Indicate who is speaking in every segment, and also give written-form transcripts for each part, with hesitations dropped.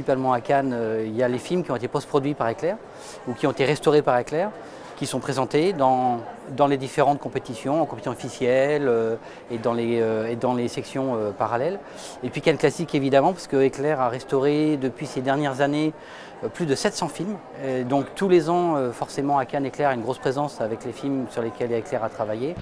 Speaker 1: principalement à Cannes, il y a les films qui ont été post-produits par Éclair ou qui ont été restaurés par Éclair, qui sont présentés dans les différentes compétitions, en compétition officielle et dans les sections parallèles. Et puis Cannes Classique évidemment, parce que Éclair a restauré depuis ces dernières années plus de 700 films. Et donc tous les ans, forcément à Cannes, Éclair a une grosse présence avec les films sur lesquels Éclair a travaillé.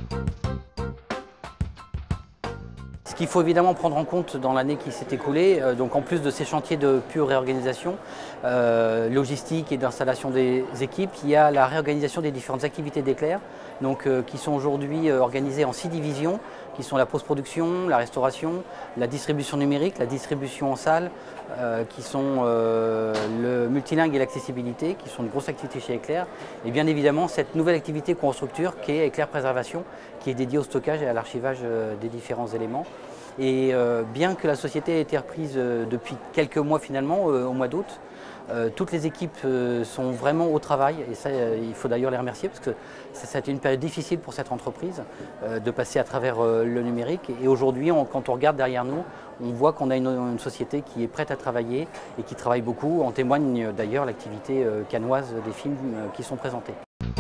Speaker 1: Ce qu'il faut évidemment prendre en compte dans l'année qui s'est écoulée, donc en plus de ces chantiers de pure réorganisation, logistique et d'installation des équipes, il y a la réorganisation des différentes activités d'Éclair, qui sont aujourd'hui organisées en 6 divisions, qui sont la post-production, la restauration, la distribution numérique, la distribution en salle, qui sont le multilingue et l'accessibilité, qui sont de grosses activités chez Éclair, et bien évidemment cette nouvelle activité qu'on structure qui est Éclair Préservation, qui est dédiée au stockage et à l'archivage des différents éléments. Et bien que la société ait été reprise depuis quelques mois finalement, au mois d'août, toutes les équipes sont vraiment au travail et ça, il faut d'ailleurs les remercier parce que ça a été une période difficile pour cette entreprise de passer à travers le numérique. Et aujourd'hui, quand on regarde derrière nous, on voit qu'on a une société qui est prête à travailler et qui travaille beaucoup. En témoigne d'ailleurs l'activité cannoise des films qui sont présentés.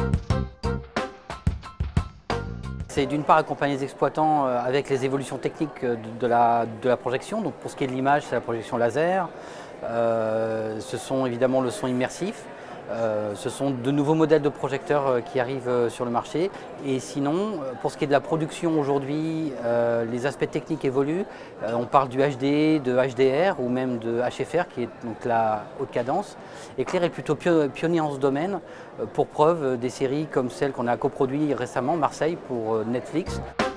Speaker 1: C'est d'une part accompagner les exploitants avec les évolutions techniques de la projection. Donc pour ce qui est de l'image, c'est la projection laser. Ce sont évidemment le son immersif. Ce sont de nouveaux modèles de projecteurs qui arrivent sur le marché. Et sinon, pour ce qui est de la production aujourd'hui, les aspects techniques évoluent. On parle du HD, de HDR ou même de HFR qui est donc la haute cadence. Éclair est plutôt pionnier en ce domaine, pour preuve des séries comme celle qu'on a coproduit récemment, Marseille, pour Netflix.